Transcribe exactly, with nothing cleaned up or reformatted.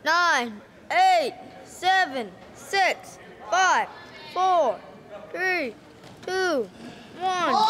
nine, eight, seven, six, five, four, three, two, one.